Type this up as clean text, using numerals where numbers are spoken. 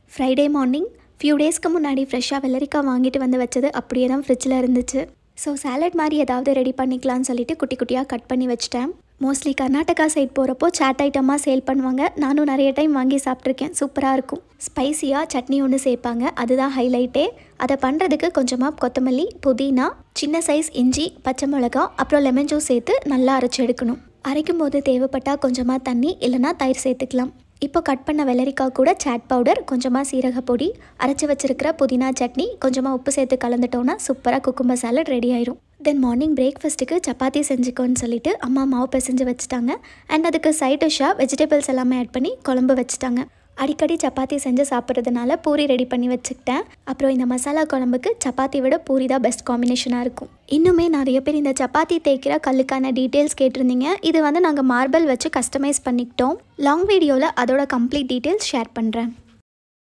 Friday morning few டேஸ்க்கு முன்னாடி ஃப்ரெஷ்ஷாக வெள்ளரிக்காய் வாங்கிட்டு வந்து வச்சது அப்படியே தான் ஃப்ரிட்ஜில் இருந்துச்சு. ஸோ சாலட் மாதிரி ஏதாவது ரெடி பண்ணிக்கலாம்னு சொல்லிட்டு குட்டி குட்டியாக கட் பண்ணி வச்சிட்டேன். மோஸ்ட்லி கர்நாடகா சைட் போகிறப்போ சாட் ஐட்டமாக சேல் பண்ணுவாங்க. நானும் நிறைய டைம் வாங்கி சாப்பிட்ருக்கேன். சூப்பராக இருக்கும். ஸ்பைசியாக சட்னி ஒன்று சேர்ப்பாங்க, அதுதான் ஹைலைட்டே. அதை பண்ணுறதுக்கு கொஞ்சமாக கொத்தமல்லி, புதினா, சின்ன சைஸ் இஞ்சி, பச்சை மிளகா, அப்புறம் லெமன் ஜூஸ் சேர்த்து நல்லா அரைச்சி எடுக்கணும். அரைக்கும் போது தேவைப்பட்டால் கொஞ்சமாக தண்ணி இல்லைனா தயிர் சேர்த்துக்கலாம். இப்போ கட் பண்ண வெள்ளரிக்காய் கூட சாட் பவுடர், கொஞ்சமாக சீரகப்பொடி, அரைச்சி வச்சிருக்கிற புதினா சட்னி, கொஞ்சமாக உப்பு சேர்த்து கலந்துட்டோன்னா சூப்பராக குக்கும்பர் சாலட் ரெடி ஆயிரும். தென் மார்னிங் பிரேக்ஃபாஸ்ட்டுக்கு சப்பாத்தி செஞ்சுக்கோன்னு சொல்லிட்டு அம்மா மாவு பிசைஞ்சு வச்சுட்டாங்க. அண்ட் அதுக்கு சைட் டிஷ்ஷாக வெஜிடபிள்ஸ் எல்லாமே ஆட் பண்ணி குழம்பு வச்சுட்டாங்க. அடிக்கடி சப்பாத்தி செஞ்சு சாப்பிட்றதுனால பூரி ரெடி பண்ணி வச்சுக்கிட்டேன். அப்புறம் இந்த மசாலா குழம்புக்கு சப்பாத்தி விட பூரி தான் பெஸ்ட் காம்பினேஷனாக இருக்கும். இன்னுமே நிறைய பேர் இந்த சப்பாத்தி தேய்க்கிற கல்லுக்கான டீட்டெயில்ஸ் கேட்டிருந்தீங்க. இது நாங்கள் மார்பிள் வச்சு கஸ்டமைஸ் பண்ணிக்கிட்டோம். லாங் வீடியோவில் அதோட கம்ப்ளீட் டீட்டெயில்ஸ் ஷேர் பண்ணுறேன்.